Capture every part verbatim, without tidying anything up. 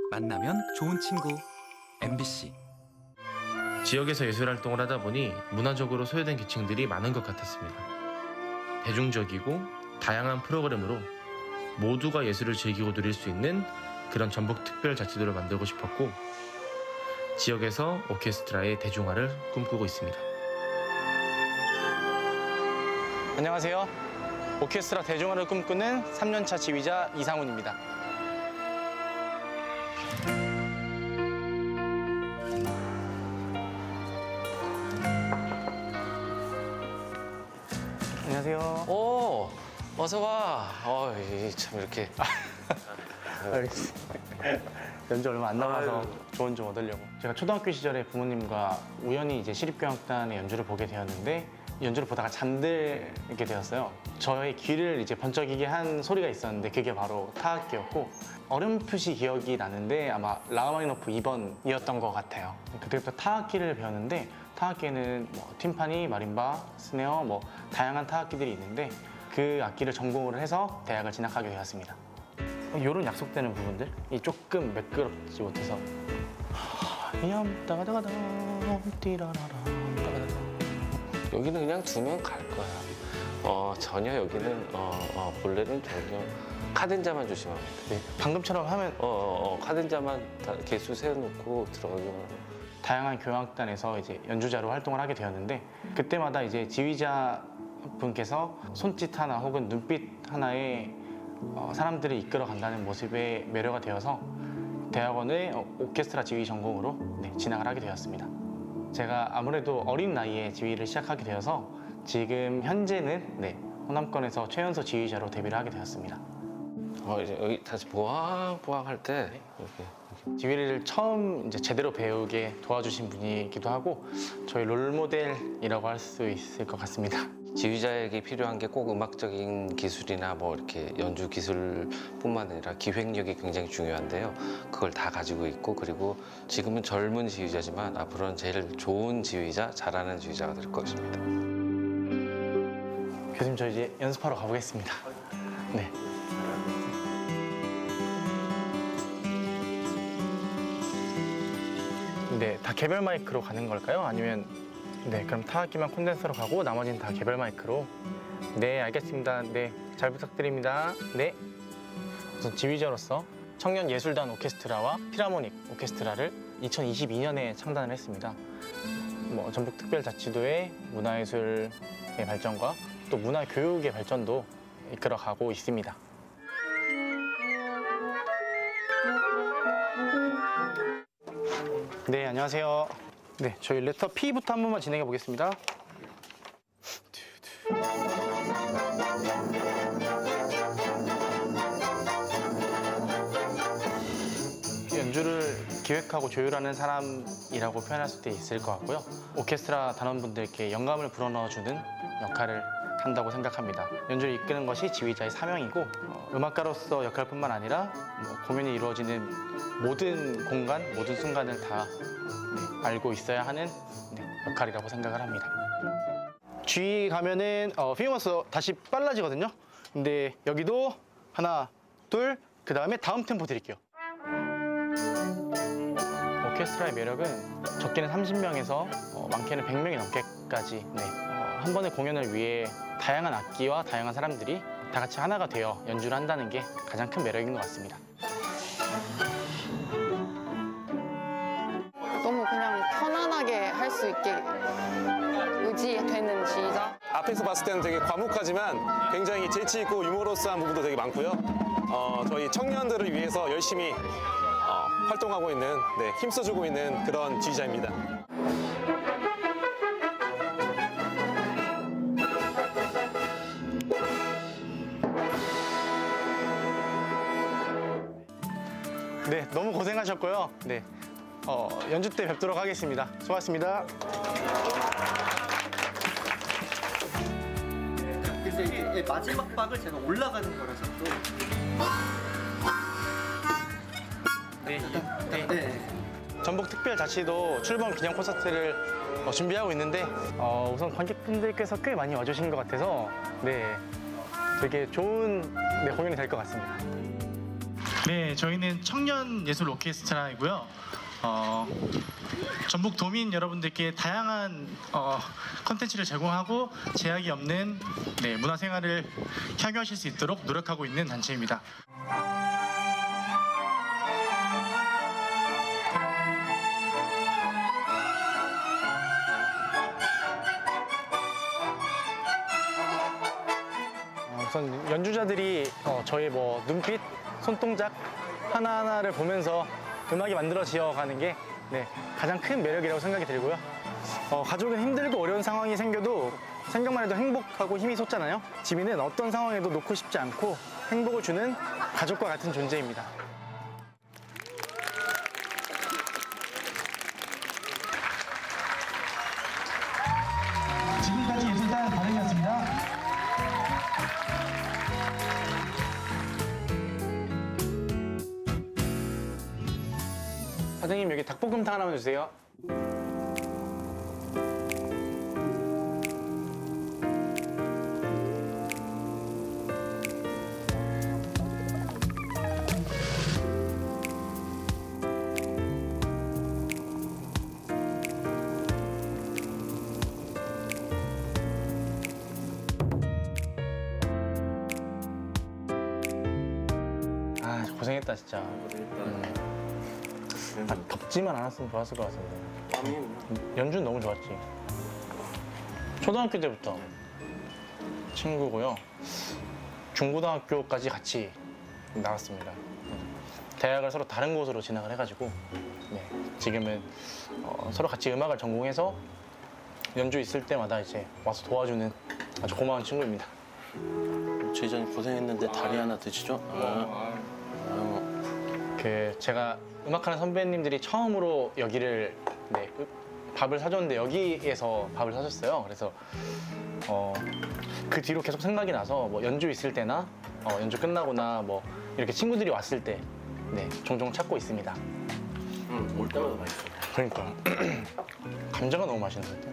만나면 좋은 친구 엠비씨. 지역에서 예술활동을 하다 보니 문화적으로 소외된 계층들이 많은 것 같았습니다. 대중적이고 다양한 프로그램으로 모두가 예술을 즐기고 누릴 수 있는 그런 전북특별자치도를 만들고 싶었고, 지역에서 오케스트라의 대중화를 꿈꾸고 있습니다. 안녕하세요. 오케스트라 대중화를 꿈꾸는 삼 년차 지휘자 이상훈입니다. 안녕하세요. 오, 어서 와. 어, 참 이렇게. 알겠습니다. 연주 얼마 안 남아서 조언 좀 얻으려고. 제가 초등학교 시절에 부모님과 우연히 이제 시립교향악단의 연주를 보게 되었는데, 연주를 보다가 잠들게 되었어요. 저의 귀를 이제 번쩍이게 한 소리가 있었는데 그게 바로 타악기였고, 어렴풋이 기억이 나는데 아마 라흐마니노프 이 번이었던 것 같아요. 그때부터 타악기를 배웠는데, 타악기에는 뭐 팀파니, 마림바, 스네어, 뭐 다양한 타악기들이 있는데 그 악기를 전공을 해서 대학을 진학하게 되었습니다. 이런 약속되는 부분들, 이 조금 매끄럽지 못해서 따가다가다 띠라라라 따가다가. 여기는 그냥 두면 갈 거야. 어, 전혀 여기는 어, 어, 본래는 전혀 카덴자만 조심하면 돼. 네, 방금처럼 하면 어, 어, 어, 카덴자만 다 개수 세워놓고 들어가기만 하고. 다양한 교향악단에서 이제 연주자로 활동을 하게 되었는데, 그때마다 이제 지휘자 분께서 손짓 하나 혹은 눈빛 하나에 어, 사람들을 이끌어 간다는 모습에 매료가 되어서 대학원의 오케스트라 지휘 전공으로 네, 진학을 하게 되었습니다. 제가 아무래도 어린 나이에 지휘를 시작하게 되어서 지금 현재는 네, 호남권에서 최연소 지휘자로 데뷔를 하게 되었습니다. 어, 이제 여기 다시 보왕보왕 할 때 네. 이렇게, 이렇게. 지휘를 처음 이제 제대로 배우게 도와주신 분이기도 하고 저희 롤모델이라고 할 수 있을 것 같습니다. 지휘자에게 필요한 게 꼭 음악적인 기술이나 뭐 이렇게 연주 기술뿐만 아니라 기획력이 굉장히 중요한데요. 그걸 다 가지고 있고, 그리고 지금은 젊은 지휘자지만 앞으로는 제일 좋은 지휘자, 잘하는 지휘자가 될 것입니다. 교수님, 저 이제 연습하러 가보겠습니다. 네. 네, 다 개별 마이크로 가는 걸까요? 아니면 네, 그럼 타악기만 콘덴서로 가고 나머지는 다 개별 마이크로. 네, 알겠습니다. 네, 잘 부탁드립니다. 네. 우선 지휘자로서 청년예술단 오케스트라와 피라모닉 오케스트라를 이천이십이 년에 창단을 했습니다. 뭐 전북특별자치도의 문화예술의 발전과 또 문화교육의 발전도 이끌어가고 있습니다. 네, 안녕하세요. 네, 저희 레터 P부터 한 번만 진행해 보겠습니다. 연주를 기획하고 조율하는 사람이라고 표현할 수도 있을 것 같고요. 오케스트라 단원분들께 영감을 불어넣어주는 역할을 한다고 생각합니다. 연주를 이끄는 것이 지휘자의 사명이고, 어, 음악가로서 역할뿐만 아니라 뭐 공연이 이루어지는 모든 공간, 모든 순간을 다 네, 알고 있어야 하는 네, 역할이라고 생각을 합니다. G 가면은 어, 피어머스 다시 빨라지거든요. 근데 여기도 하나, 둘, 그 다음에 다음 템포 드릴게요. 오케스트라의 매력은 적게는 삼십 명에서 어, 많게는 백 명이 넘게까지 네, 어, 한 번의 공연을 위해 다양한 악기와 다양한 사람들이 다 같이 하나가 되어 연주를 한다는 게 가장 큰 매력인 것 같습니다. 너무 그냥 편안하게 할 수 있게 의지되는 지휘자. 앞에서 봤을 때는 되게 과묵하지만 굉장히 재치 있고 유머러스한 부분도 되게 많고요. 어, 저희 청년들을 위해서 열심히 어, 활동하고 있는, 네, 힘써주고 있는 그런 지휘자입니다. 네, 너무 고생하셨고요. 네, 어, 연주 때 뵙도록 하겠습니다. 수고하셨습니다. 그래서 이게 마지막 박을 제가 올라가는 거라서 또. 네, 네. 네. 전북특별자치도 출범 기념 콘서트를 어, 준비하고 있는데 어, 우선 관객분들께서 꽤 많이 와주신 것 같아서 네, 되게 좋은 네, 공연이 될 것 같습니다. 네, 저희는 청년 예술 오케스트라이고요. 어, 전북 도민 여러분들께 다양한 어, 컨텐츠를 제공하고 제약이 없는 네, 문화생활을 향유하실 수 있도록 노력하고 있는 단체입니다. 우선 연주자들이 어, 저의 뭐 눈빛, 손동작 하나하나를 보면서 음악이 만들어지어 가는 게 네, 가장 큰 매력이라고 생각이 들고요. 어, 가족은 힘들고 어려운 상황이 생겨도 생각만 해도 행복하고 힘이 솟잖아요. 지민은 어떤 상황에도 놓고 싶지 않고 행복을 주는 가족과 같은 존재입니다. 지금까지 예술단 바른이었습니다. 사장님 여기 닭볶음탕 하나만 주세요. 아 고생했다 진짜. 음. 아, 덥지만 않았으면 좋았을 것 같은데. 연주는 너무 좋았지. 초등학교 때부터 친구고요. 중고등학교까지 같이 나왔습니다. 대학을 서로 다른 곳으로 진학을 해가지고 네, 지금은 어, 서로 같이 음악을 전공해서 연주 있을 때마다 이제 와서 도와주는 아주 고마운 친구입니다. 제이전이 고생했는데 다리 하나 드시죠? 아. 그 제가 음악하는 선배님들이 처음으로 여기를 네, 밥을 사줬는데 여기에서 밥을 사줬어요. 그래서 어, 그 뒤로 계속 생각이 나서 뭐 연주 있을 때나 어, 연주 끝나거나 뭐 이렇게 친구들이 왔을 때 네, 종종 찾고 있습니다. 응, 올 때마다 맛있어. 그러니까 감자가 너무 맛있는 것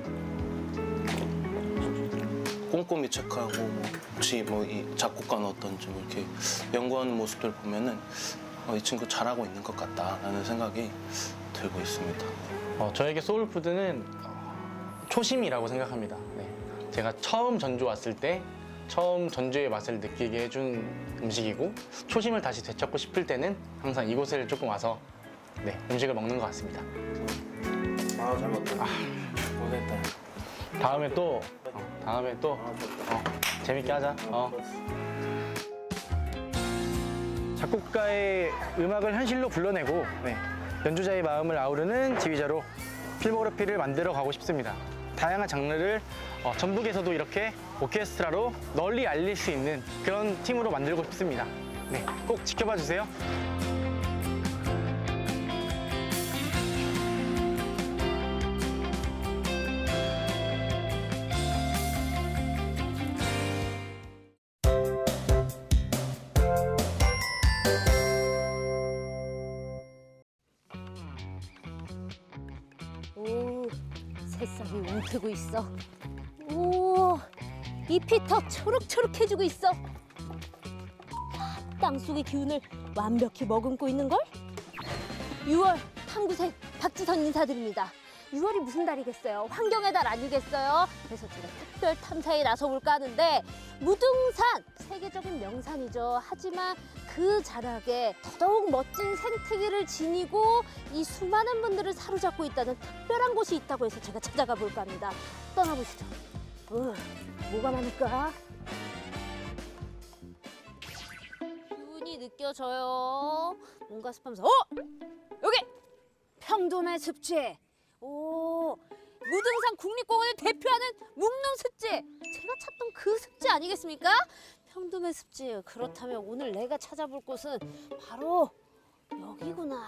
같아요. 꼼꼼히 체크하고 뭐 혹시 뭐 이 작곡가는 어떤지 뭐 이렇게 연구하는 모습들 보면은 어, 이 친구 잘하고 있는 것 같다라는 생각이 들고 있습니다. 어, 저에게 소울푸드는 어, 초심이라고 생각합니다. 네. 제가 처음 전주 왔을 때 처음 전주의 맛을 느끼게 해준 음식이고 초심을 다시 되찾고 싶을 때는 항상 이곳을 조금 와서 네, 음식을 먹는 것 같습니다. 아, 잘 먹었다. 아, 고생했다. 다음에 또 어, 다음에 또 어, 재밌게 하자. 어. 작곡가의 음악을 현실로 불러내고 네, 연주자의 마음을 아우르는 지휘자로 필모그래피를 만들어 가고 싶습니다. 다양한 장르를 어, 전북에서도 이렇게 오케스트라로 널리 알릴 수 있는 그런 팀으로 만들고 싶습니다. 네, 꼭 지켜봐 주세요. 오, 새싹이 움트고 있어. 오, 잎이 더 초록초록해지고 있어. 땅속의 기운을 완벽히 머금고 있는걸? 유월 탐구생 박지선 인사드립니다. 유월이 무슨 달이겠어요? 환경의 달 아니겠어요? 그래서 제가 특별 탐사에 나서볼까 하는데 무등산! 세계적인 명산이죠. 하지만 그 자락에 더더욱 멋진 생태계를 지니고 이 수많은 분들을 사로잡고 있다는 특별한 곳이 있다고 해서 제가 찾아가 볼까 합니다. 떠나보시죠. 어, 뭐가 많을까? 기운이 느껴져요. 뭔가 습하면서 어! 여기! 평돔의 습지! 오, 무등산 국립공원을 대표하는 묵릉습지! 제가 찾던 그 습지 아니겠습니까? 평돔의 습지. 그렇다면 오늘 내가 찾아볼 곳은 바로 여기구나.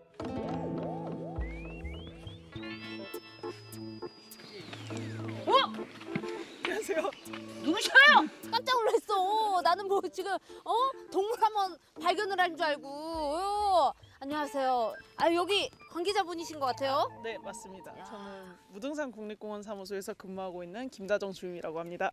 어? 안녕하세요. 누구셔요? 깜짝 놀랐어. 나는 뭐 지금 어 동물 한번 발견을 한 줄 알고. 어. 안녕하세요. 아 여기 관계자분이신 것 같아요. 네, 맞습니다. 야. 저는 무등산 국립공원 사무소에서 근무하고 있는 김다정 주임이라고 합니다.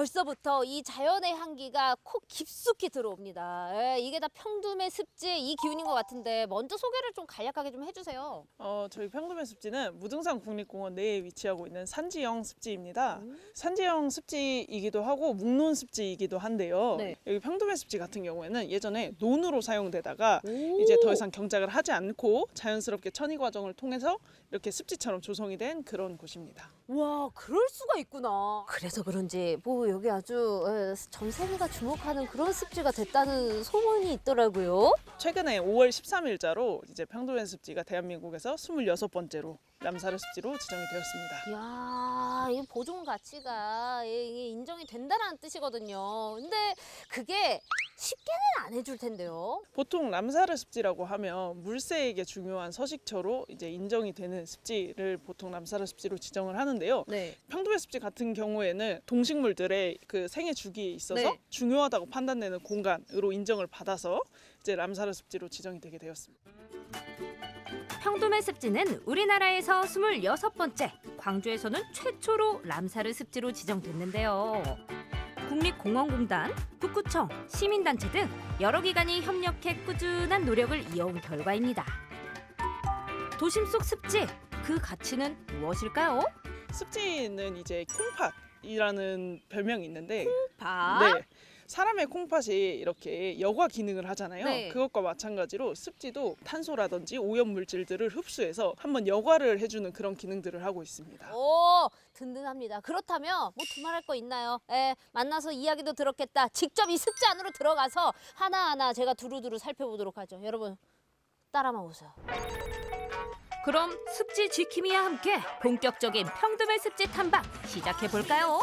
벌써부터 이 자연의 향기가 콕 깊숙이 들어옵니다. 예, 이게 다 평둠의 습지 이 기운인 것 같은데 먼저 소개를 좀 간략하게 좀 해주세요. 어, 저희 평둠의 습지는 무등산 국립공원 내에 위치하고 있는 산지형 습지입니다. 음. 산지형 습지이기도 하고 묵논 습지이기도 한데요. 네. 여기 평둠의 습지 같은 경우에는 예전에 논으로 사용되다가 오. 이제 더 이상 경작을 하지 않고 자연스럽게 천이 과정을 통해서 이렇게 습지처럼 조성이 된 그런 곳입니다. 와, 그럴 수가 있구나. 그래서 그런지 뭐 여기 아주 예, 전 세계가 주목하는 그런 습지가 됐다는 소문이 있더라고요. 최근에 오월 십삼일자로 이제 평둠의 습지가 대한민국에서 스물여섯 번째로 람사르 습지로 지정이 되었습니다. 이야, 이 보존 가치가 이게 인정이 된다는 뜻이거든요. 근데 그게 쉽게는 안 해줄 텐데요. 보통 람사르 습지라고 하면 물새에게 중요한 서식처로 이제 인정이 되는 습지를 보통 람사르 습지로 지정을 하는데요. 네. 평둠의 습지 같은 경우에는 동식물들의 그 생애 주기에 있어서 네. 중요하다고 판단되는 공간으로 인정을 받아서 이제 람사르 습지로 지정이 되게 되었습니다. 평둠의 습지는 우리나라에서 스물여섯 번째, 광주에서는 최초로 람사르 습지로 지정됐는데요. 국립공원공단, 북구청, 시민단체 등 여러 기관이 협력해 꾸준한 노력을 이어온 결과입니다. 도심 속 습지, 그 가치는 무엇일까요? 습지는 이제 콩팥이라는 별명이 있는데 콩팥? 네. 사람의 콩팥이 이렇게 여과 기능을 하잖아요. 네. 그것과 마찬가지로 습지도 탄소라든지 오염물질들을 흡수해서 한번 여과를 해주는 그런 기능들을 하고 있습니다. 오, 든든합니다. 그렇다면 뭐 두말할 거 있나요? 에, 만나서 이야기도 들었겠다. 직접 이 습지 안으로 들어가서 하나하나 제가 두루두루 살펴보도록 하죠. 여러분, 따라만 오세요. 그럼 습지 지킴이와 함께 본격적인 평둠의 습지 탐방 시작해볼까요?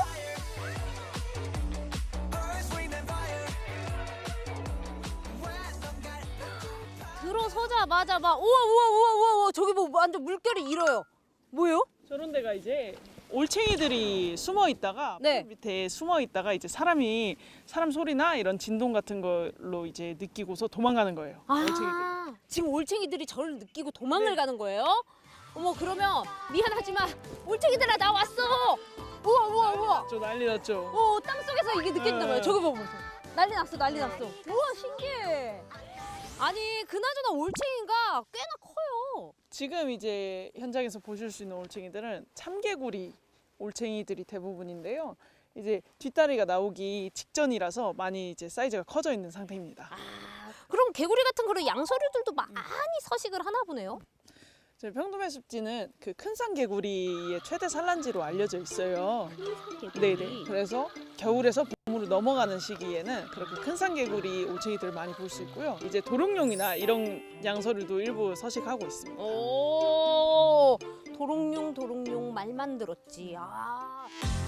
들어서자마자 막 우와 우와 우와 우와 우와 저기 뭐 완전 물결이 일어요. 뭐예요? 저런 데가 이제 올챙이들이 숨어 있다가 네. 풀 밑에 숨어 있다가 이제 사람이 사람 소리나 이런 진동 같은 걸로 이제 느끼고서 도망가는 거예요. 올챙이들이. 아, 지금 올챙이들이 저를 느끼고 도망을 네. 가는 거예요? 어머, 그러면 미안하지만 올챙이들아 나 왔어. 우와 우와 우와. 저 난리 났죠. 어, 땅 속에서 이게 느껴진단 말이에요. 네. 저기 봐보세요. 난리 났어, 난리 났어. 우와, 신기해. 아니, 그나저나 올챙이가 꽤나 커요. 지금 이제 현장에서 보실 수 있는 올챙이들은 참개구리 올챙이들이 대부분인데요. 이제 뒷다리가 나오기 직전이라서 많이 이제 사이즈가 커져 있는 상태입니다. 아, 그럼 개구리 같은 그런 양서류들도 많이 서식을 하나 보네요. 저희 평둠의 습지는 그 큰 산개구리의 최대 산란지로 알려져 있어요. 네네. 그래서 겨울에서 봄으로 넘어가는 시기에는 그렇게 큰 산개구리 올챙이들을 많이 볼 수 있고요. 이제 도롱뇽이나 이런 양서류도 일부 서식하고 있습니다. 오, 도롱뇽 도롱뇽 말만 들었지. 아.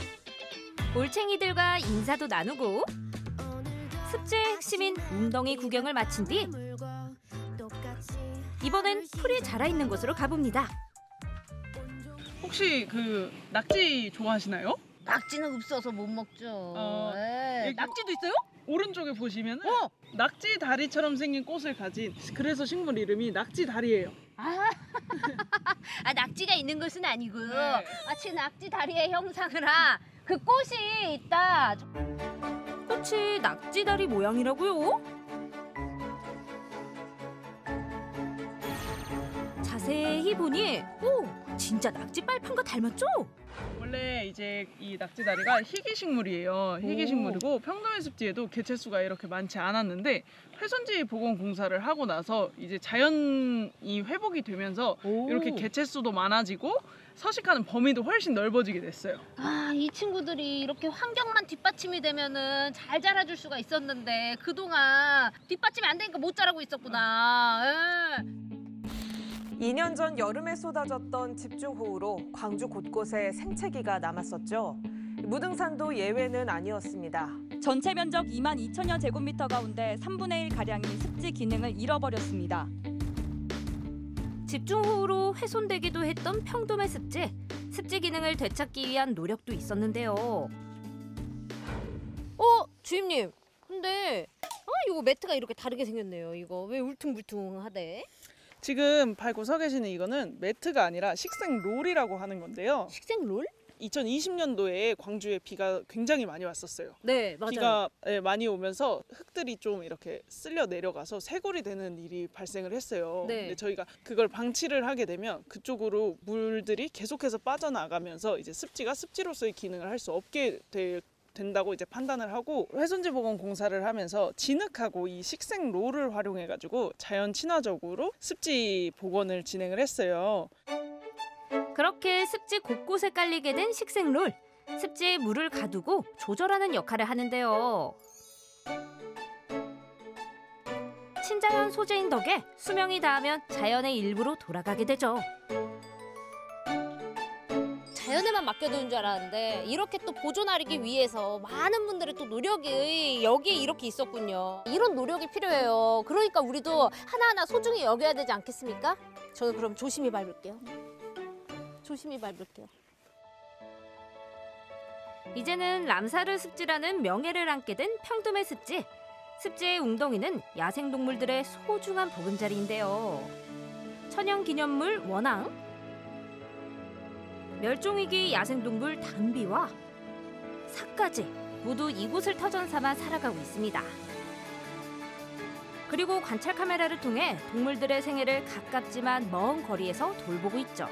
올챙이들과 인사도 나누고 습지의 핵심인 웅덩이 구경을 마친 뒤 이번엔 풀이 자라있는 곳으로 가봅니다. 혹시 그 낙지 좋아하시나요? 낙지는 없어서 못 먹죠. 어, 네. 여기- 낙지도 있어요? 오른쪽에 보시면은 어. 낙지 다리처럼 생긴 꽃을 가진 그래서 식물 이름이 낙지 다리예요. 아, 아 낙지가 있는 것은 아니고 네. 마치 낙지 다리의 형상을 하. 그 꽃이 있다. 꽃이 낙지다리 모양이라고요? 자세히 보니 오, 진짜 낙지 빨판과 닮았죠? 원래 이제 이 낙지 다리가 희귀 식물이에요. 희귀 오. 식물이고 평dom의 습지에도 개체수가 이렇게 많지 않았는데 훼손지 복원 공사를 하고 나서 이제 자연이 회복이 되면서 오. 이렇게 개체수도 많아지고 서식하는 범위도 훨씬 넓어지게 됐어요. 아, 이 친구들이 이렇게 환경만 뒷받침이 되면은 잘 자라줄 수가 있었는데 그동안 뒷받침이 안 되니까 못 자라고 있었구나. 예. 이 년 전 여름에 쏟아졌던 집중호우로 광주 곳곳에 생채기가 남았었죠. 무등산도 예외는 아니었습니다. 전체 면적 이만 이천여 제곱미터 가운데 삼분의 일 가량이 습지 기능을 잃어버렸습니다. 집중호우로 훼손되기도 했던 평돔의 습지. 습지 기능을 되찾기 위한 노력도 있었는데요. 어, 주임님. 근데 아, 이거 매트가 이렇게 다르게 생겼네요. 이거 왜 울퉁불퉁하대? 지금 밟고 서 계시는 이거는 매트가 아니라 식생 롤이라고 하는 건데요. 식생 롤? 이천이십 년도에 광주에 비가 굉장히 많이 왔었어요. 네, 맞아요. 비가 예, 많이 오면서 흙들이 좀 이렇게 쓸려 내려가서 쇄골이 되는 일이 발생을 했어요. 네. 근데 저희가 그걸 방치를 하게 되면 그쪽으로 물들이 계속해서 빠져나가면서 이제 습지가 습지로서의 기능을 할 수 없게 될 된다고 이제 판단을 하고 훼손지 복원 공사를 하면서 진흙하고 이 식생로를 활용해 가지고 자연 친화적으로 습지 복원을 진행을 했어요. 그렇게 습지 곳곳에 깔리게 된 식생롤. 습지에 물을 가두고 조절하는 역할을 하는데요. 친자연 소재인 덕에 수명이 닿으면 자연의 일부로 돌아가게 되죠. 자연에만 맡겨두는 줄 알았는데 이렇게 또 보존하기 위해서 많은 분들의 또 노력이 여기에 이렇게 있었군요. 이런 노력이 필요해요. 그러니까 우리도 하나하나 소중히 여겨야 되지 않겠습니까? 저는 그럼 조심히 밟을게요. 조심히 밟을게요. 이제는 람사르 습지라는 명예를 안게 된 평dum의 습지. 습지의 웅덩이는 야생동물들의 소중한 보금자리인데요. 천연기념물 원앙, 멸종위기 야생동물 담비와 사까지 모두 이곳을 터전 삼아 살아가고 있습니다. 그리고 관찰 카메라를 통해 동물들의 생애를 가깝지만 먼 거리에서 돌보고 있죠.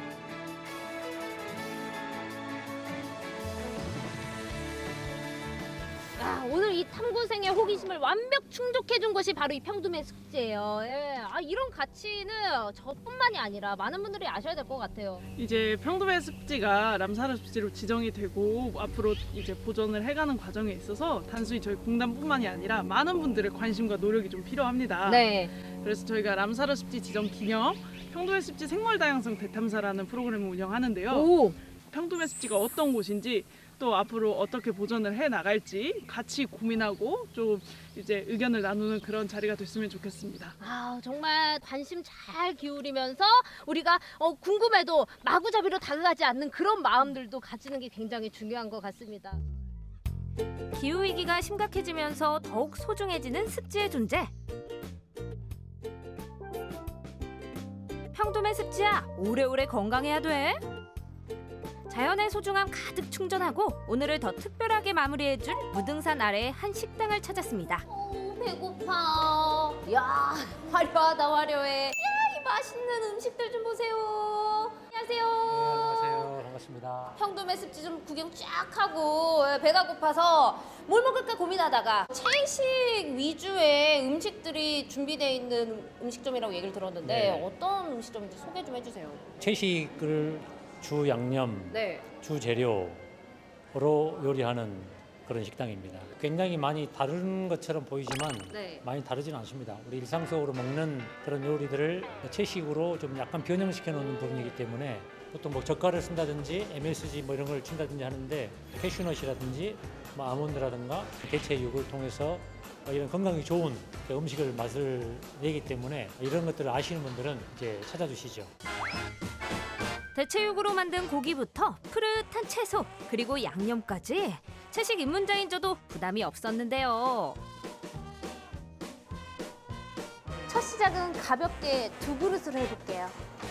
아, 오늘 이 탐구생의 호기심을 완벽 충족해준 것이 바로 이 평dum의 습지예요. 예. 아, 이런 가치는 저뿐만이 아니라 많은 분들이 아셔야 될 것 같아요. 이제 평dum의 습지가 람사르 습지로 지정이 되고 앞으로 이제 보존을 해가는 과정에 있어서 단순히 저희 공단뿐만이 아니라 많은 분들의 관심과 노력이 좀 필요합니다. 네. 그래서 저희가 람사르 습지 지정 기념 평dum의 습지 생물 다양성 대탐사라는 프로그램을 운영하는데요. 오. 평dum의 습지가 어떤 곳인지 또 앞으로 어떻게 보존을 해 나갈지 같이 고민하고 좀 이제 의견을 나누는 그런 자리가 됐으면 좋겠습니다. 아, 정말 관심 잘 기울이면서 우리가 어, 궁금해도 마구잡이로 다가가지 않는 그런 마음들도 가지는 게 굉장히 중요한 것 같습니다. 기후위기가 심각해지면서 더욱 소중해지는 습지의 존재. 평dum의 습지야, 오래오래 건강해야 돼. 자연의 소중함 가득 충전하고 오늘을 더 특별하게 마무리해줄 무등산 아래의 한 식당을 찾았습니다. 오, 배고파. 야, 화려하다 화려해. 야, 이 맛있는 음식들 좀 보세요. 안녕하세요. 안녕하세요. 반갑습니다. 평dum의 습지 좀 구경 쫙 하고 배가 고파서 뭘 먹을까 고민하다가 채식 위주의 음식들이 준비되어 있는 음식점이라고 얘기를 들었는데 네. 어떤 음식점인지 소개 좀 해주세요. 채식을 주 양념, 네. 주 재료로 요리하는 그런 식당입니다. 굉장히 많이 다른 것처럼 보이지만 네. 많이 다르지는 않습니다. 우리 일상 속으로 먹는 그런 요리들을 채식으로 좀 약간 변형시켜 놓는 부분이기 때문에 보통 뭐 젓갈을 쓴다든지 엠에스지 뭐 이런 걸 친다든지 하는데 캐슈넛이라든지 뭐 아몬드라든가 대체육을 통해서 이런 건강에 좋은 음식을 맛을 내기 때문에 이런 것들을 아시는 분들은 이제 찾아주시죠. 대체육으로 만든 고기부터 푸릇한 채소 그리고 양념까지 채식 입문자인 저도 부담이 없었는데요. 첫 시작은 가볍게 두 그릇으로 해볼게요.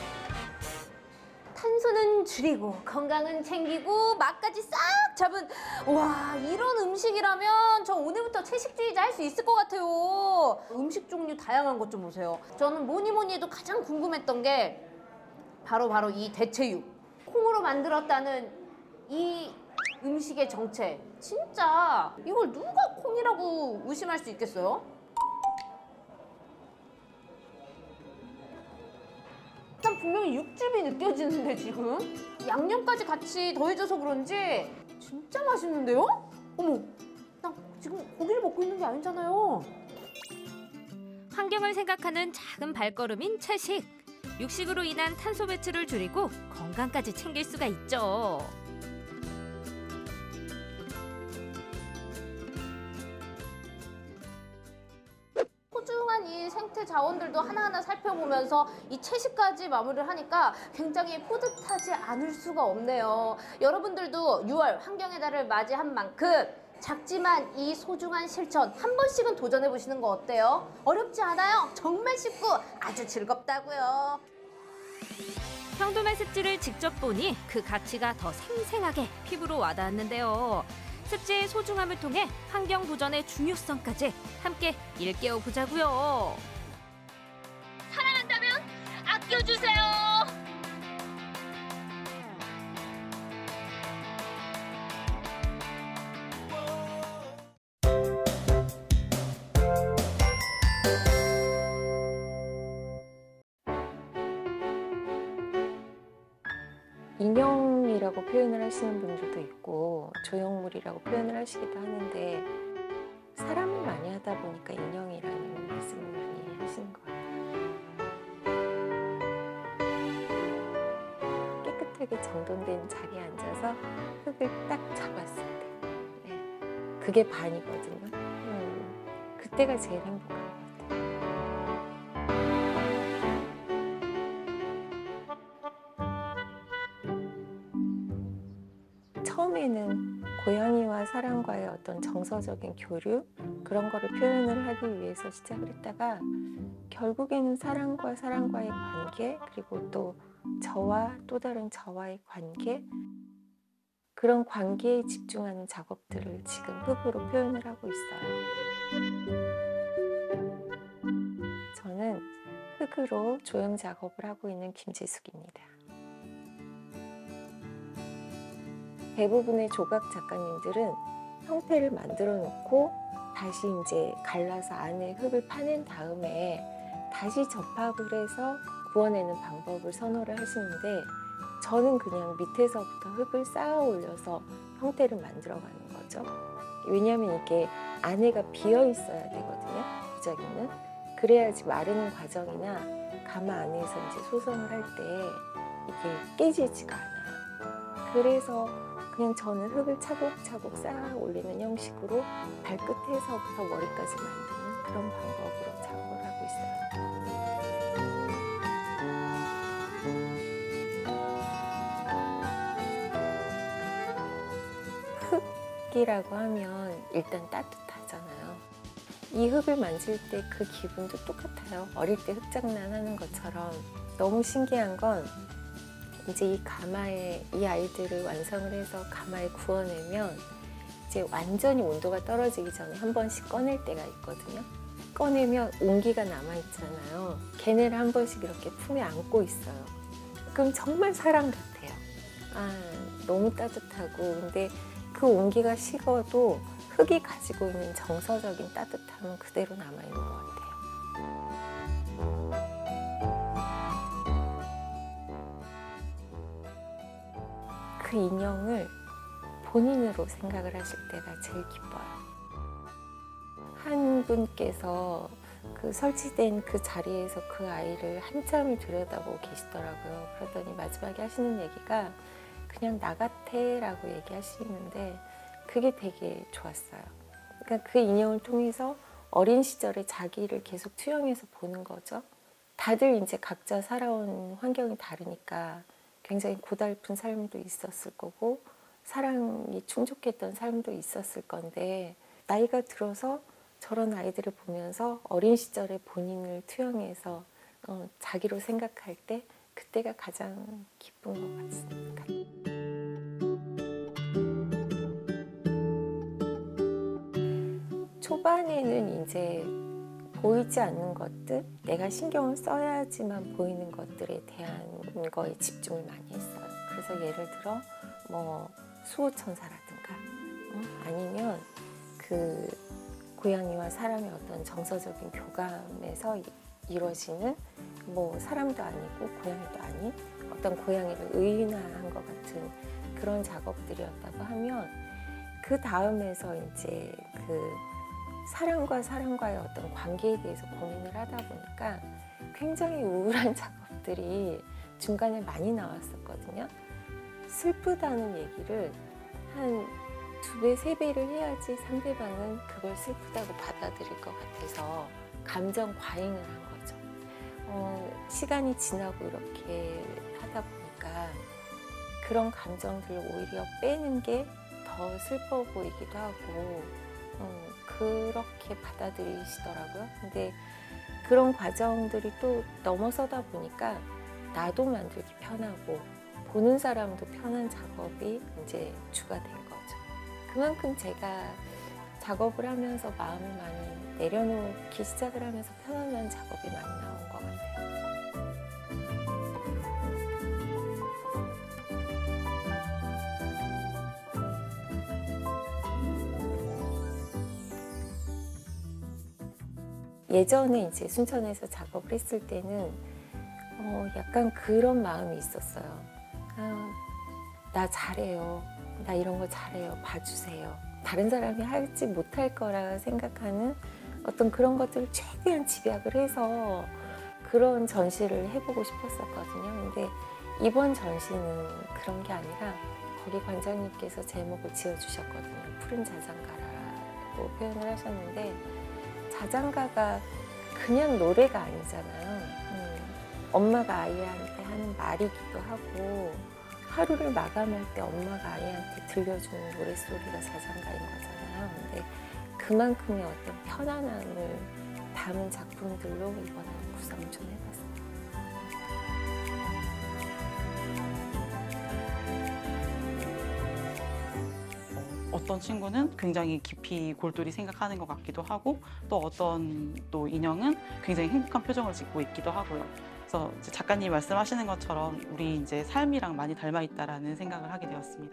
탄수는 줄이고 건강은 챙기고 맛까지 싹 잡은 와, 이런 음식이라면 저 오늘부터 채식주의자 할 수 있을 것 같아요. 음식 종류 다양한 것 좀 보세요. 저는 뭐니 뭐니 해도 가장 궁금했던 게 바로 바로 이 대체육. 콩으로 만들었다는 이 음식의 정체. 진짜 이걸 누가 콩이라고 의심할 수 있겠어요? 일단 분명히 육즙이 느껴지는데 지금? 양념까지 같이 더해져서 그런지 진짜 맛있는데요? 어머, 나 지금 고기를 먹고 있는 게 아니잖아요. 환경을 생각하는 작은 발걸음인 채식. 육식으로 인한 탄소 배출을 줄이고 건강까지 챙길 수가 있죠. 소중한 이 생태 자원들도 하나하나 살펴보면서 이 채식까지 마무리를 하니까 굉장히 뿌듯하지 않을 수가 없네요. 여러분들도 유월 환경의 달을 맞이한 만큼 작지만 이 소중한 실천 한 번씩은 도전해보시는 거 어때요? 어렵지 않아요. 정말 쉽고 아주 즐겁다고요. 평도매 습지를 직접 보니 그 가치가 더 생생하게 피부로 와닿았는데요. 습지의 소중함을 통해 환경 보전의 중요성까지 함께 일깨워 보자고요. 사랑한다면 아껴주세요. 인형이라고 표현을 하시는 분들도 있고 조형물이라고 표현을 하시기도 하는데 사람을 많이 하다 보니까 인형이라는 말씀을 많이 하시는 것 같아요. 깨끗하게 정돈된 자리에 앉아서 흙을 딱 잡았을 때 네. 그게 반이거든요. 음, 그때가 제일 행복한 것 같아요. 처음에는 고양이와 사람과의 어떤 정서적인 교류 그런 거를 표현을 하기 위해서 시작을 했다가 결국에는 사람과 사람과의 관계 그리고 또 저와 또 다른 저와의 관계 그런 관계에 집중하는 작업들을 지금 흙으로 표현을 하고 있어요. 저는 흙으로 조형 작업을 하고 있는 김지숙입니다. 대부분의 조각 작가님들은 형태를 만들어 놓고 다시 이제 갈라서 안에 흙을 파낸 다음에 다시 접합을 해서 구워내는 방법을 선호를 하시는데 저는 그냥 밑에서부터 흙을 쌓아 올려서 형태를 만들어 가는 거죠. 왜냐하면 이게 안에가 비어 있어야 되거든요. 부작위는. 그래야지 마르는 과정이나 가마 안에서 이제 소성을 할 때 이게 깨지지가 않아요. 그래서 그냥 저는 흙을 차곡차곡 쌓아 올리는 형식으로 발끝에서부터 머리까지 만드는 그런 방법으로 작업을 하고 있어요. 흙이라고 하면 일단 따뜻하잖아요. 이 흙을 만질 때 그 기분도 똑같아요. 어릴 때 흙장난 하는 것처럼. 너무 신기한 건 이제 이 가마에 이 아이들을 완성을 해서 가마에 구워내면 이제 완전히 온도가 떨어지기 전에 한 번씩 꺼낼 때가 있거든요. 꺼내면 온기가 남아있잖아요. 걔네를 한 번씩 이렇게 품에 안고 있어요. 그럼 정말 사람 같아요. 아, 너무 따뜻하고 근데 그 온기가 식어도 흙이 가지고 있는 정서적인 따뜻함은 그대로 남아있는 것 같아요. 그 인형을 본인으로 생각을 하실 때가 제일 기뻐요. 한 분께서 그 설치된 그 자리에서 그 아이를 한참을 들여다보고 계시더라고요. 그러더니 마지막에 하시는 얘기가 그냥 나 같아 라고 얘기하시는데 그게 되게 좋았어요. 그러니까 그 인형을 통해서 어린 시절에 자기를 계속 투영해서 보는 거죠. 다들 이제 각자 살아온 환경이 다르니까 굉장히 고달픈 삶도 있었을 거고 사랑이 충족했던 삶도 있었을 건데 나이가 들어서 저런 아이들을 보면서 어린 시절의 본인을 투영해서 어, 자기로 생각할 때 그때가 가장 기쁜 것 같습니다. 초반에는 이제 보이지 않는 것들, 내가 신경을 써야지만 보이는 것들에 대한 거에 집중을 많이 했어요. 그래서 예를 들어 뭐 수호천사라든가 어? 아니면 그 고양이와 사람의 어떤 정서적인 교감에서 이, 이루어지는 뭐 사람도 아니고 고양이도 아닌 어떤 고양이를 의인화한 것 같은 그런 작업들이었다고 하면 그 다음에서 이제 그 사람과 사람과의 어떤 관계에 대해서 고민을 하다 보니까 굉장히 우울한 작업들이 중간에 많이 나왔었거든요. 슬프다는 얘기를 한 두 배, 세 배를 해야지 상대방은 그걸 슬프다고 받아들일 것 같아서 감정 과잉을 한 거죠. 어, 시간이 지나고 이렇게 하다 보니까 그런 감정들을 오히려 빼는 게 더 슬퍼 보이기도 하고 음, 그렇게 받아들이시더라고요. 근데 그런 과정들이 또 넘어서다 보니까 나도 만들기 편하고 보는 사람도 편한 작업이 이제 주가 된 거죠. 그만큼 제가 작업을 하면서 마음을 많이 내려놓기 시작을 하면서 편안한 작업이 많이 나온 것 같아요. 예전에 이제 순천에서 작업을 했을 때는 어 약간 그런 마음이 있었어요. 아, 나 잘해요. 나 이런 거 잘해요. 봐주세요. 다른 사람이 할지 못할 거라 생각하는 어떤 그런 것들을 최대한 집약을 해서 그런 전시를 해보고 싶었었거든요. 근데 이번 전시는 그런 게 아니라 거기 관장님께서 제목을 지어주셨거든요. 푸른 자장가라고 표현을 하셨는데 자장가가 그냥 노래가 아니잖아요. 음, 엄마가 아이한테 하는 말이기도 하고 하루를 마감할 때 엄마가 아이한테 들려주는 노랫소리가 자장가인 거잖아요. 근데 그만큼의 어떤 편안함을 담은 작품들로 이번에 구성을 좀 해봤어요. 어떤 친구는 굉장히 깊이 골똘히 생각하는 것 같기도 하고 또 어떤 또 인형은 굉장히 행복한 표정을 짓고 있기도 하고요. 그래서 이제 작가님 말씀하시는 것처럼 우리 이제 삶이랑 많이 닮아 있다라는 생각을 하게 되었습니다.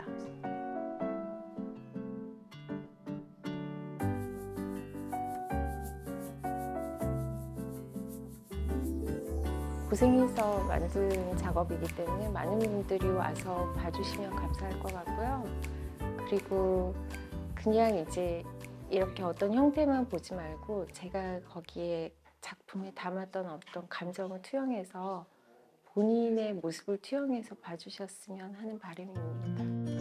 고생해서 만든 작업이기 때문에 많은 분들이 와서 봐주시면 감사할 것 같고요. 그리고 그냥 이제 이렇게 어떤 형태만 보지 말고 제가 거기에 작품에 담았던 어떤 감정을 투영해서 본인의 모습을 투영해서 봐주셨으면 하는 바람입니다.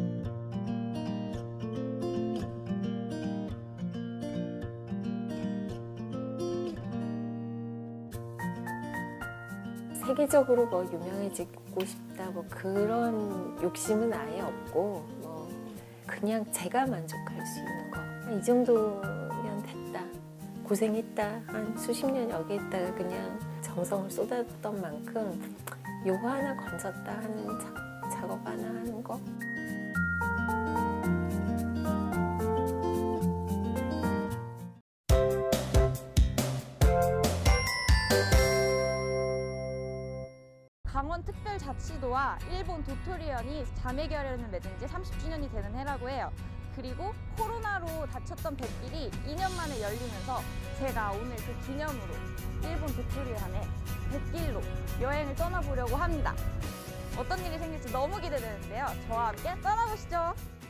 세계적으로 뭐 유명해지고 싶다 뭐 그런 욕심은 아예 없고 뭐 그냥 제가 만족할 수 있는 거 이 정도면 됐다. 고생했다. 한 수십 년 여기 있다가 그냥 정성을 쏟았던 만큼 요거 하나 건졌다 하는 자, 작업 하나 하는 거. 강원특별자치도와 일본 도토리현이 자매결연을 맺은 지 삼십 주년이 되는 해라고 해요. 그리고 코로나로 닫혔던 백길이 이 년 만에 열리면서 제가 오늘 그 기념으로 일본 도토리현에 백길로 여행을 떠나보려고 합니다. 어떤 일이 생길지 너무 기대되는데요. 저와 함께 떠나보시죠.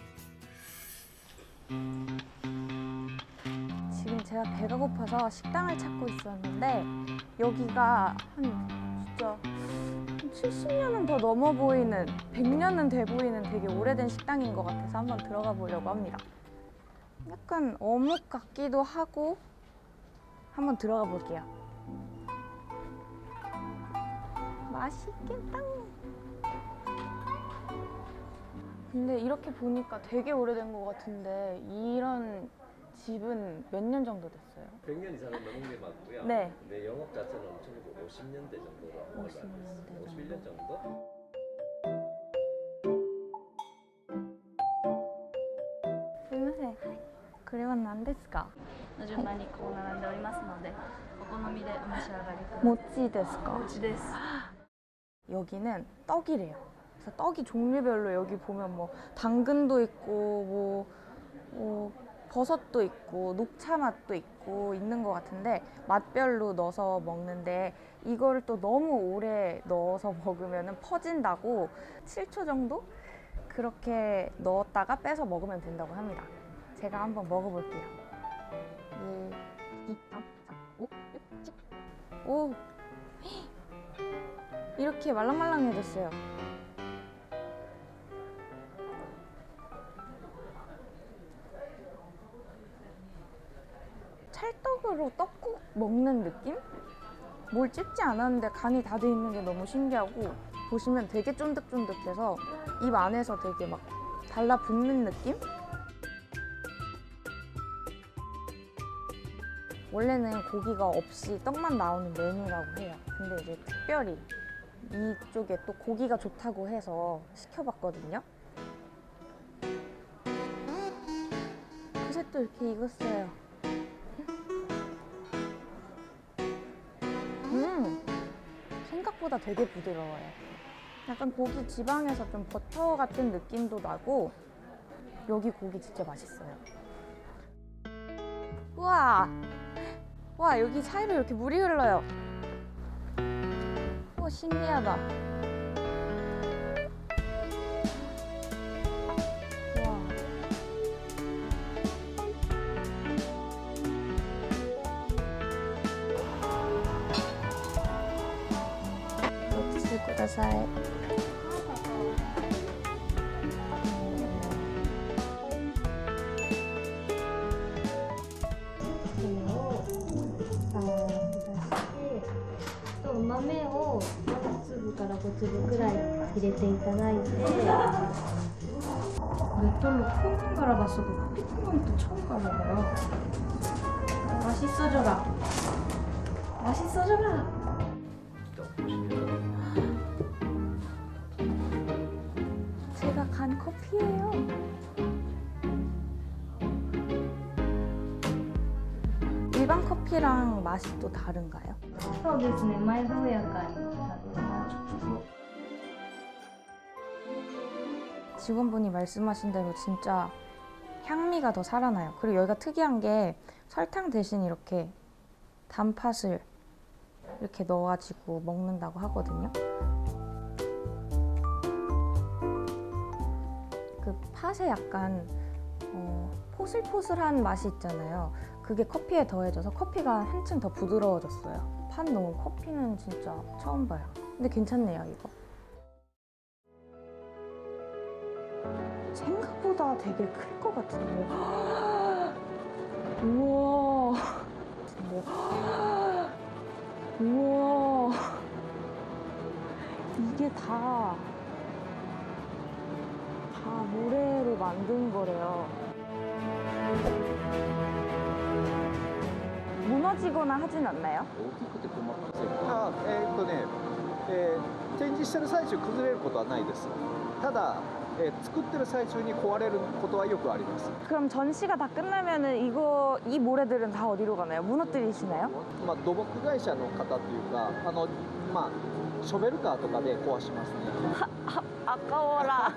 지금 제가 배가 고파서 식당을 찾고 있었는데 여기가 한 진짜 칠십 년은 더 넘어 보이는, 백 년은 돼 보이는 되게 오래된 식당인 것 같아서 한번 들어가 보려고 합니다. 약간 어묵 같기도 하고 한번 들어가 볼게요. 맛있겠다. 근데 이렇게 보니까 되게 오래된 것 같은데 이런 집은 몇 년 정도 됐어요? 백 년 이상은 넘은 게 맞고요. 네. 근데 영업 자체는 천구백오십 년대 정도로 오십 년대 정도. 오십일 년 정도? すみません。これは何ですか？の順番にこう並んでおりますので、お好みでお召し上がりください。餅ですか？餅です。 여기는 떡이래요. 그래서 떡이 종류별로 여기 보면 뭐 당근도 있고 뭐, 뭐 버섯도 있고 녹차 맛도 있고 있는 것 같은데 맛별로 넣어서 먹는데 이거를 또 너무 오래 넣어서 먹으면 퍼진다고 칠 초 정도 그렇게 넣었다가 빼서 먹으면 된다고 합니다. 제가 한번 먹어볼게요. 일, 이, 삼, 사, 오, 육, 칠. 오, 이렇게 말랑말랑해졌어요. 찰떡으로 떡국 먹는 느낌? 뭘 찍지 않았는데 간이 다 돼 있는 게 너무 신기하고 보시면 되게 쫀득쫀득해서 입 안에서 되게 막 달라붙는 느낌? 원래는 고기가 없이 떡만 나오는 메뉴라고 해요. 근데 이제 특별히 이쪽에 또 고기가 좋다고 해서 시켜봤거든요. 그새 또 이렇게 익었어요. 음, 생각보다 되게 부드러워요. 약간 고기 지방에서 좀 버터 같은 느낌도 나고 여기 고기 진짜 맛있어요. 우와! 와, 여기 사이로 이렇게 물이 흘러요. 오, 신기하다. 와. 이거 드세요. 오粒くらい入れていただいて레톨로 콩 갈아봤어도 피크몬트 처음 갈아봐요. 맛있어져라. 맛있어져라. 제가 간 커피예요. 일반 커피랑 맛이 또 다른가요? そうですね、まろやかに。 직원분이 말씀하신 대로 진짜 향미가 더 살아나요. 그리고 여기가 특이한 게 설탕 대신 이렇게 단팥을 이렇게 넣어가지고 먹는다고 하거든요. 그 팥에 약간 어, 포슬포슬한 맛이 있잖아요. 그게 커피에 더해져서 커피가 한층 더 부드러워졌어요. 팥 넣은 커피는 진짜 처음 봐요. 근데 괜찮네요, 이거. 생각보다 되게 클 것 같은데. 우와. 우와. 이게 다, 다 모래로 만든 거래요. 무너지거나 하진 않나요? あ、えーっとね、えー展示してる最中崩れることはないです。ただ、えー作ってる最中に壊れることはよくあります。 그럼 전시가 다 끝나면은 이거 이 모래들은 다 어디로 가나요? 무너뜨리시나요? まあ土木会社の方というか、あのまあショベルカーとかで壊しますね。 아까워라.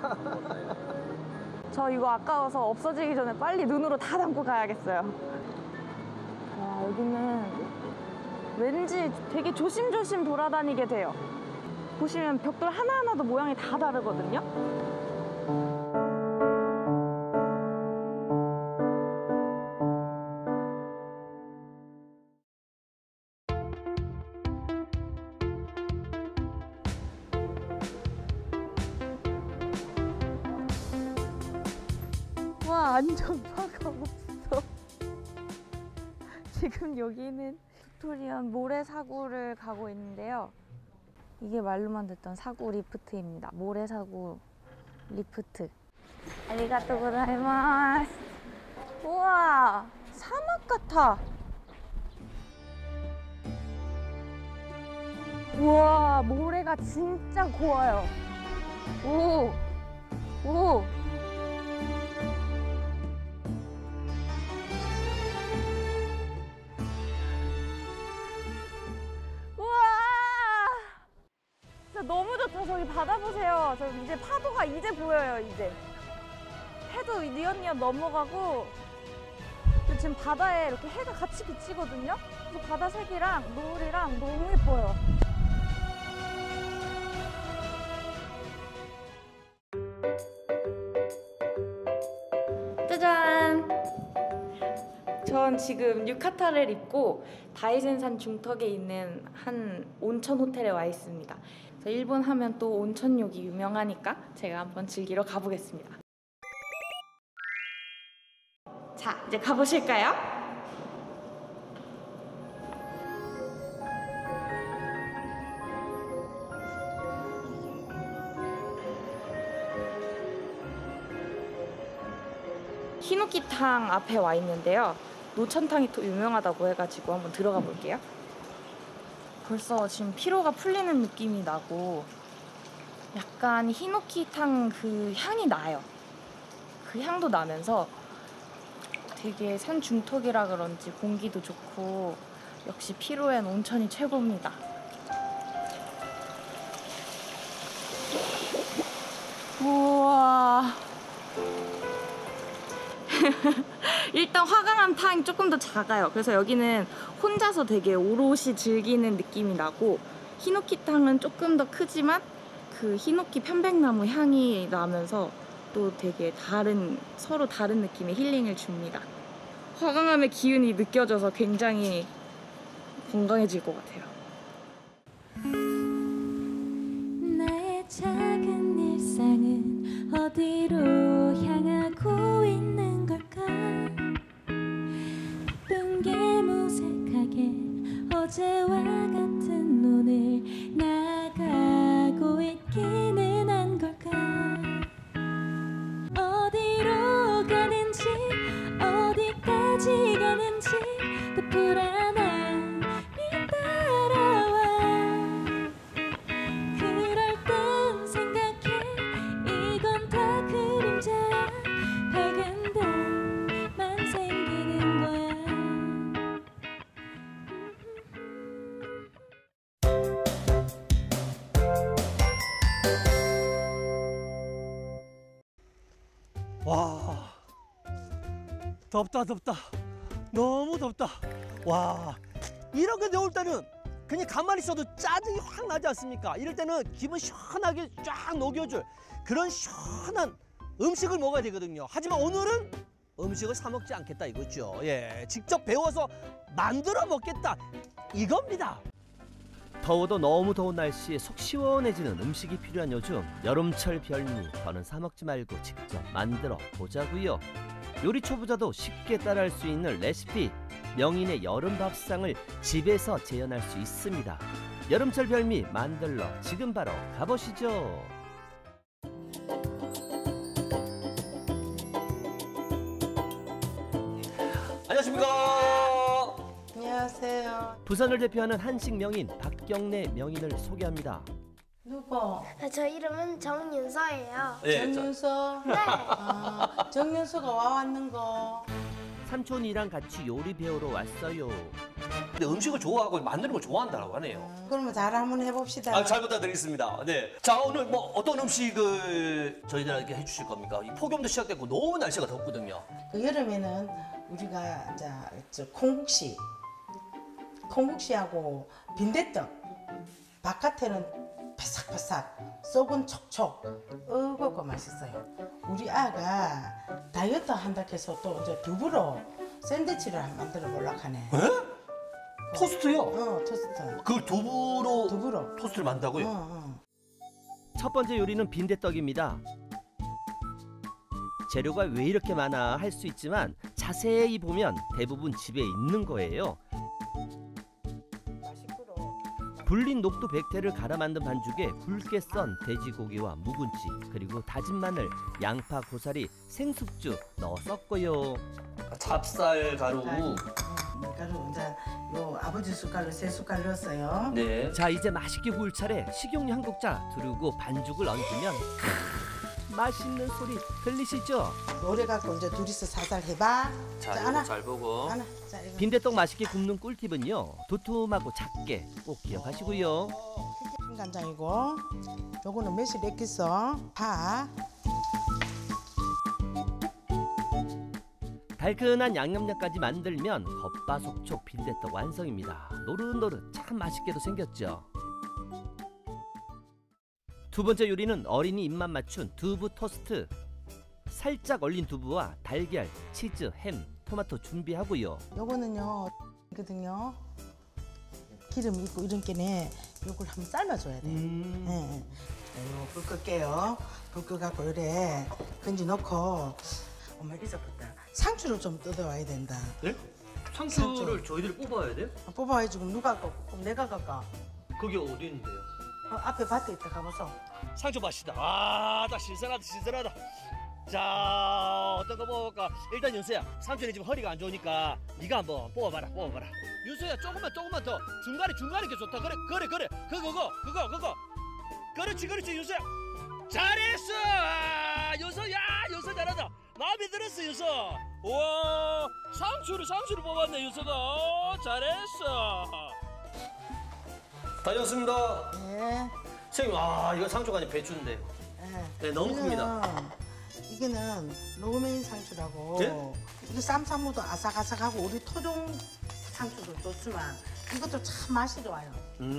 저 이거 아까워서 없어지기 전에 빨리 눈으로 다 담고 가야겠어요. 와, 여기는 왠지 되게 조심조심 돌아다니게 돼요. 보시면 벽돌 하나하나도 모양이 다 다르거든요. 와, 안전파가 없어. 지금 여기는 빅토리안 모래사구를 가고 있는데요. 이게 말로만 듣던 사구 리프트입니다. 모래사구 리프트. 아리가또 고자이마스. 우와, 사막 같아. 우와, 모래가 진짜 고와요. 오, 오. 너무 좋다. 저기 바다 보세요. 저 이제 파도가 이제 보여요. 이제 해도 니엇니엇 넘어가고 지금 바다에 이렇게 해가 같이 비치거든요. 그래서 바다 색이랑 노을이랑 너무 예뻐요. 짜잔! 전 지금 유카타를 입고 다이젠산 중턱에 있는 한 온천 호텔에 와 있습니다. 일본 하면 또 온천욕이 유명하니까 제가 한번 즐기러 가보겠습니다. 자, 이제 가보실까요? 히노키탕 앞에 와 있는데요. 노천탕이 또 유명하다고 해가지고 한번 들어가 볼게요. 벌써 지금 피로가 풀리는 느낌이 나고 약간 히노키탕 그 향이 나요. 그 향도 나면서 되게 산 중턱이라 그런지 공기도 좋고 역시 피로엔 온천이 최고입니다. 우와. 일단 화강암 탕이 조금 더 작아요. 그래서 여기는 혼자서 되게 오롯이 즐기는 느낌이 나고 히노키탕은 조금 더 크지만 그 히노키 편백나무 향이 나면서 또 되게 다른 서로 다른 느낌의 힐링을 줍니다. 화강암의 기운이 느껴져서 굉장히 건강해질 것 같아요. 나의 작은 일상은 어디로 향하고 있는 걸까? 예쁜 게 무색하게 어제와 같은 오늘 나가고 있기는 한 걸까? 어디로 가는지 어디까지 가는지 더 불안함이 따라와. 그럴 땐 생각해 이건 다 그림자야. 밝은 데만 생기는 거야. 와, 덥다 덥다. 너무 덥다. 와, 이렇게 더울 때는 그냥 가만히 있어도 짜증이 확 나지 않습니까? 이럴 때는 기분 시원하게 쫙 녹여줄 그런 시원한 음식을 먹어야 되거든요. 하지만 오늘은 음식을 사 먹지 않겠다 이거죠. 예, 직접 배워서 만들어 먹겠다 이겁니다. 더워도 너무 더운 날씨에 속 시원해지는 음식이 필요한 요즘, 여름철 별미, 더는 사 먹지 말고 직접 만들어 보자고요. 요리 초보자도 쉽게 따라할 수 있는 레시피, 명인의 여름 밥상을 집에서 재현할 수 있습니다. 여름철 별미 만들러 지금 바로 가보시죠. 안녕하십니까. 안녕하세요. 부산을 대표하는 한식 명인 박경래 명인을 소개합니다. 누구? 저 이름은 정윤서예요. 네, 정윤서? 네. 아, 정윤서가 와 왔는 거. 삼촌이랑 같이 요리 배우러 왔어요. 근데 음식을 좋아하고 만드는 걸 좋아한다고 하네요. 그러면 잘 한번 해봅시다. 아, 잘 부탁드리겠습니다. 네. 자, 오늘 뭐 어떤 음식을 저희들에게 해주실 겁니까? 이 폭염도 시작됐고 너무 날씨가 덥거든요. 그 여름에는 우리가 이제 저 콩국시, 콩국시하고 빈대떡, 바깥에는 바삭바삭, 속은 촉촉, 어고고 맛있어요. 우리 아가 다이어트 한다 해서 또 이제 두부로 샌드위치를 한번 만들어 보려고 하네. 에? 토스트요? 어, 토스트. 그 두부로, 두부로. 토스트를 만든다고요? 어, 어. 첫 번째 요리는 빈대떡입니다. 재료가 왜 이렇게 많아 할 수 있지만 자세히 보면 대부분 집에 있는 거예요. 불린 녹두 백태를 갈아 만든 반죽에 굵게 썬 돼지고기와 묵은지, 그리고 다진 마늘, 양파, 고사리, 생숙주 넣어 섞어요. 찹쌀 가루. 밀가루 이제 요 아버지 숟갈로 세 숟갈 넣었어요. 네. 자, 이제 맛있게 구울 차례 식용유 한 국자 두르고 반죽을 얹으면 크, 맛있는 소리 들리시죠? 노래 갖고 이제 둘이서 살살 해봐. 자, 자, 이거 하나. 잘 보고. 하나. 자, 이거. 빈대떡 맛있게 굽는 꿀팁은요, 두툼하고 작게 꼭 기억하시고요. 간장이고, 요거는 매실 액기서 파. 달큰한 양념장까지 만들면 겉바속촉 빈대떡 완성입니다. 노릇노릇 참 맛있게도 생겼죠. 두 번째 요리는 어린이 입맛 맞춘 두부 토스트. 살짝 얼린 두부와 달걀, 치즈, 햄, 토마토 준비하고요. 요거는요, 거든요. 기름 있고 이런 게네. 요걸 한번 삶아줘야 돼. 음. 네. 요, 불 끌게요. 불 끄갖고 이래 건지 넣고. 엄마 잊어봤다. 상추를 좀 뜯어와야 된다. 네? 상추를 저희들이 뽑아야 돼요? 아, 뽑아야지. 그럼 누가 깎고? 그럼 내가 깎아. 그게 어디 있는데요? 어, 앞에 밭에 있다 가보소. 상추 맛이다. 아, 나 신선하다, 신선하다. 자, 어떤 거 뽑아볼까? 일단 윤서야, 삼촌이 지금 허리가 안 좋으니까 네가 한번 뽑아봐라, 뽑아봐라. 윤서야, 조금만, 조금만 더. 중간에, 중간에 게 좋다. 그래, 그래, 그래. 그거, 그거, 그거, 그거. 그렇지, 그렇지, 윤서야. 잘했어! 아, 윤서, 야, 윤서 잘한다. 마음에 들었어, 윤서. 우와, 상추를, 상추를 뽑았네, 윤서가. 어, 잘했어. 다녀왔습니다. 네. 선생님, 아, 이거 상추가 아니라 배추인데. 네, 네, 너무 이거는- 큽니다. 이거는 로메인 상추라고. 네? 이게 쌈싸무도 아삭아삭하고 우리 토종 상추도 좋지만 이것도 참 맛이 좋아요.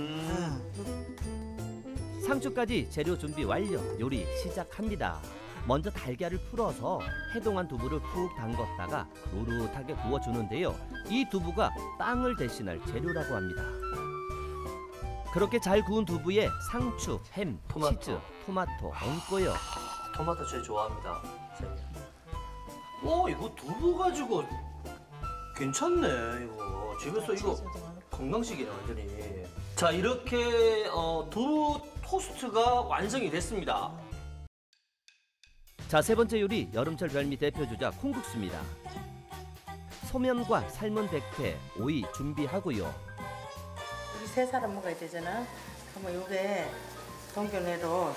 음. 상추까지 재료 준비 완료. 요리 시작합니다. 먼저 달걀을 풀어서 해동한 두부를 푹 담궜다가 노릇하게 구워주는데요. 이 두부가 빵을 대신할 재료라고 합니다. 그렇게 잘 구운 두부에 상추, 햄, 토마토. 치즈, 토마토 얹고요. 토마토 제일 좋아합니다. 오, 이거 두부 가지고 괜찮네. 이거 집에서 이거 건강식이네 완전히. 자, 이렇게 어, 두부 토스트가 완성이 됐습니다. 자, 세 번째 요리 여름철 별미 대표 주자 콩국수입니다. 소면과 삶은 백태, 오이 준비하고요. 우리 세 사람 먹어야 되잖아. 그러면 요게 동결내로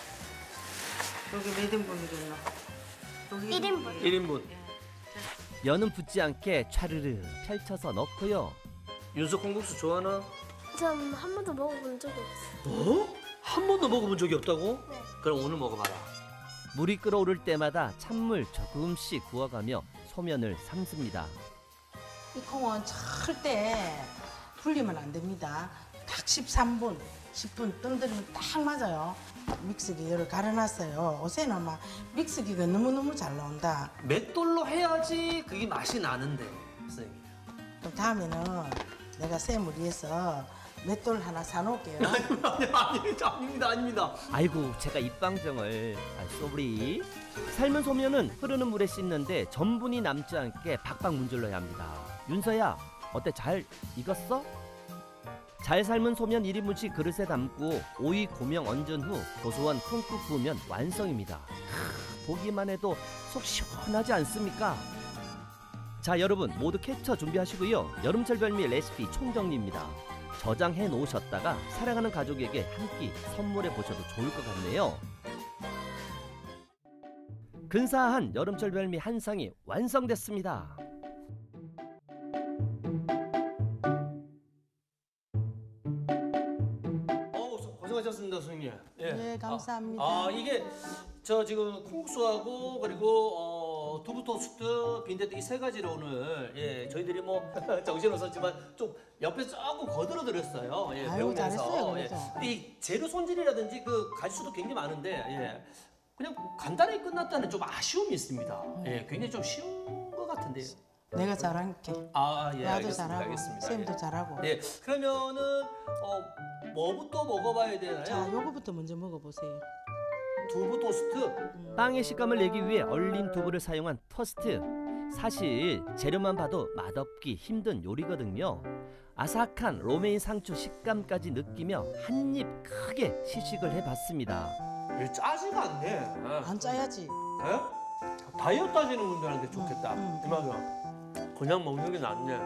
여기 몇 인분이겠노? 일 인분. 일 인분. 면은 붙지 않게 차르르 펼쳐서 넣고요. 윤서 콩국수 좋아하나? 전 한 번도 먹어본 적이 없어요. 어? 한 번도 먹어본 적이 없다고? 네. 그럼 오늘 먹어봐라. 물이 끓어오를 때마다 찬물 조금씩 부어가며 소면을 삶습니다. 이 콩은 절대 불리면 안 됩니다. 딱 십삼 분, 십 분 뜸들이면 딱 맞아요. 믹서기 열을 갈아놨어요. 요새는 막 믹서기가 너무너무 잘 나온다. 맷돌로 해야지 그게 맛이 나는데, 선생님. 그럼 다음에는 내가 쌤을 위해서 맷돌 하나 사놓을게요. 아니, 아니, 아닙니다, 아닙니다. 아이고, 제가 입방정을. 아, 쏘리. 삶은 소면은 흐르는 물에 씻는데 전분이 남지 않게 박박 문질러야 합니다. 윤서야, 어때? 잘 익었어? 잘 삶은 소면 일 인분씩 그릇에 담고 오이 고명 얹은 후 고소한 콩국 부으면 완성입니다. 크, 보기만 해도 속 시원하지 않습니까? 자, 여러분 모두 캡처 준비하시고요. 여름철 별미 레시피 총정리입니다. 저장해 놓으셨다가 사랑하는 가족에게 한 끼 선물해 보셔도 좋을 것 같네요. 근사한 여름철 별미 한 상이 완성됐습니다. 고생하셨습니다, 선생님. 예. 네, 감사합니다. 아, 아, 이게 저 지금 콩국수하고 그리고 어, 두부 토스트, 빈대떡 이 세 가지를 오늘 예 저희들이 뭐 정신 없었지만 좀 옆에서 조금 거들어 드렸어요. 예, 아유, 잘했어요, 배우면서. 예. 그래서. 근데 이 재료 손질이라든지 그 가지수도 굉장히 많은데 예. 그냥 간단하게 끝났다는 좀 아쉬움이 있습니다. 예, 굉장히 좀 쉬운 것 같은데요. 내가 잘할게. 아, 예, 나도 알겠습니다. 잘하고 알겠습니다. 쌤도 예. 잘하고. 예, 그러면은 어, 뭐부터 먹어봐야 되나요? 자, 요거부터 먼저 먹어보세요. 두부 토스트. 빵의 식감을 내기 위해 얼린 두부를 사용한 토스트. 사실 재료만 봐도 맛없기 힘든 요리거든요. 아삭한 로메인 상추 식감까지 느끼며 한 입 크게 시식을 해봤습니다. 왜 짜지가 않네. 안 짜야지. 예? 다이어트 하시는 분들한테 좋겠다. 이만큼. 그냥 먹는 게 낫네.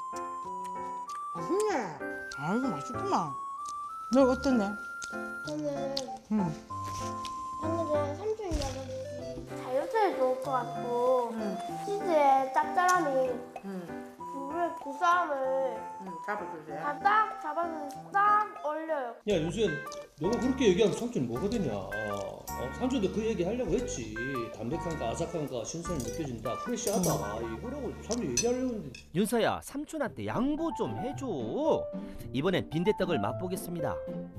맛있네. 아이고, 맛있구만. 너 어떻네? 저는 응. 오늘은 삼촌이라든지 다이어트에 좋을 것 같고 치즈의 짭짤함이 물의 고소함을 잡아주세요. 다 딱 잡아서 딱 얼려요. 야 윤수연, 너가 그렇게 얘기하면 삼촌이 뭐가 되냐? 어, 삼촌도 그 얘기 하려고 했지. 담백한가 아삭한가 신선이 느껴진다, 프레시하다, 이거라고 삼촌이 얘기하려고 했는데. 윤서야, 삼촌한테 양보 좀 해줘. 이번엔 빈대떡을 맛보겠습니다.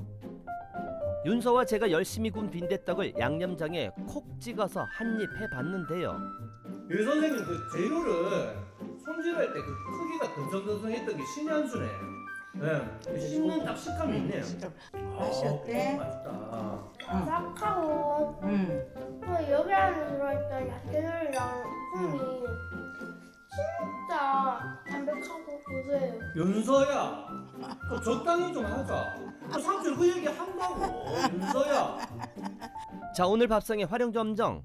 윤서와 제가 열심히 군 빈대떡을 양념장에 콕 찍어서 한 입 해봤는데요. 유 선생님 그 재료를 손질할 때 그 크기가 듬성듬성했던 게 신의 한 수네. 네, 씹는 딱 식감이 있네요. 맛이 어때? 맛있다. 아삭하고 또 여기 안에 들어있던 야채들이랑 콩이 진짜 담백하고 고소해요. 윤서야, 그 적당히 좀 하자. 그 삼촌 그 얘기 한다고. 윤서야. 자, 오늘 밥상의 활용점정.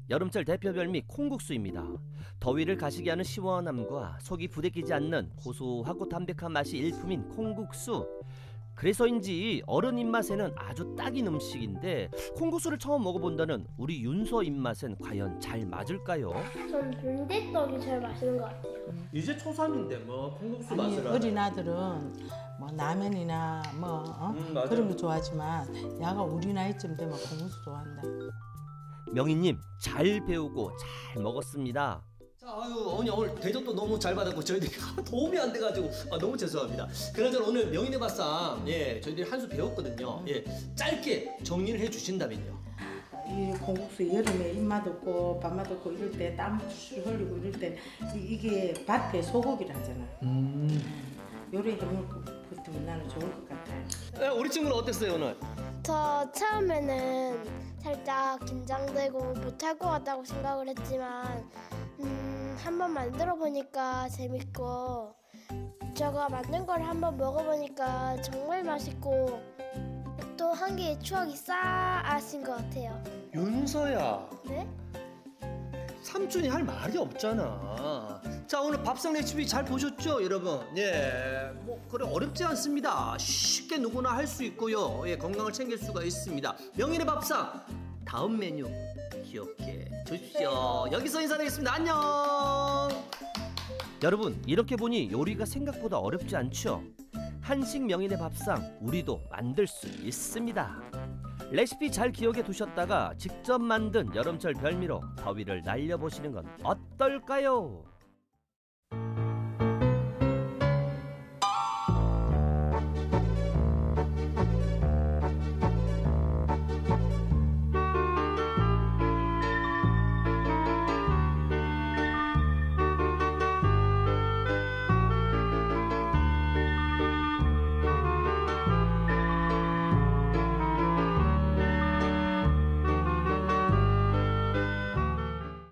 여름철 대표 별미 콩국수입니다. 더위를 가시게 하는 시원함과 속이 부대끼지 않는 고소하고 담백한 맛이 일품인 콩국수. 그래서인지 어른 입맛에는 아주 딱인 음식인데 콩국수를 처음 먹어본다는 우리 윤서 입맛엔 과연 잘 맞을까요? 전 빈대떡이 제일 맛있는 것 같아요. 이제 초삼인데 뭐 콩국수 아니, 맛을 어린 아들은 뭐 라면이나 뭐 어? 음, 맞아요. 그런 거 좋아하지만 야가 우리 나이쯤 되면 콩국수 좋아한다. 명희님 잘 배우고 잘 먹었습니다. 자, 아유 어머니 오늘 대접도 너무 잘 받았고 저희들이 도움이 안 돼가지고 아, 너무 죄송합니다. 그나저나 오늘 명인의 밥상 예 저희들이 한 수 배웠거든요. 예 짧게 정리를 해주신다면요. 이 콩국수 여름에 입맛 없고 밥맛 없고 이럴 때 땀 술 흘리고 이럴 때 이, 이게 밭에 소고기를 하잖아. 음. 요리 해먹을 것 같으면 나는 좋을 것 같아요. 예, 우리 친구는 어땠어요 오늘? 저 처음에는 살짝 긴장되고 못할 것 같다고 생각을 했지만 음, 한번 만들어 보니까 재밌고 제가 만든 걸 한번 먹어보니까 정말 맛있고 또 한 개의 추억이 쌓아진 것 같아요. 윤서야. 네? 삼촌이 할 말이 없잖아. 자 오늘 밥상 레시피 잘 보셨죠 여러분? 예, 뭐 그래 어렵지 않습니다. 쉽게 누구나 할 수 있고요. 예, 건강을 챙길 수가 있습니다. 명인의 밥상 다음 메뉴 기억해 주십시오. 여기서 인사드리겠습니다. 안녕. 여러분 이렇게 보니 요리가 생각보다 어렵지 않죠? 한식 명인의 밥상 우리도 만들 수 있습니다. 레시피 잘 기억해 두셨다가 직접 만든 여름철 별미로 더위를 날려보시는 건 어떨까요?